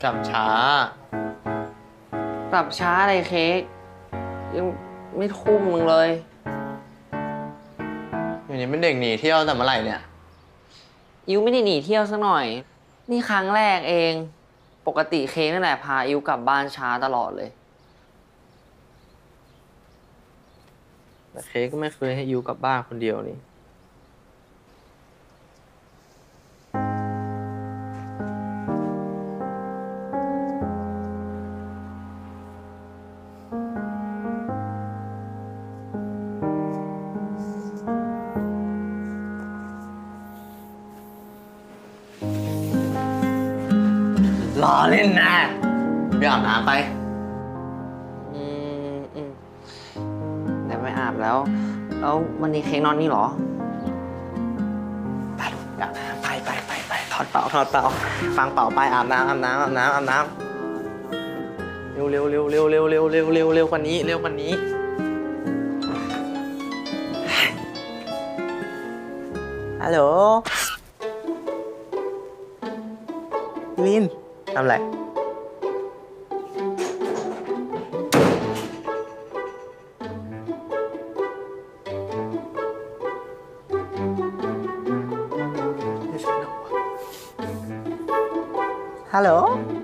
กลับช้ากลับช้าอะไรเค้กยังไม่ทุ่มมึงเลยอยู่นี่เป็นเด็กหนีเที่ยวแต่เมื่อไหร่เนี่ยอิวไม่ได้หนีเที่ยวสักหน่อยนี่ครั้งแรกเองปกติเค้กนั่นแหละพาอิวกลับบ้านช้าตลอดเลยแต่เค้กก็ไม่เคยให้ยูกลับบ้านคนเดียวนี่รอเล่นนะไปอาบน้ำไปอืมเดี๋ยวไปอาบแล้ววันนี้เค้กนอนนี่เหรอไปอาบน้ำไปถอดเป่าฟังเป่าไปอาบน้ำเร็วกว่านี้ฮัลโหลลินทำอะไรฮัลโหล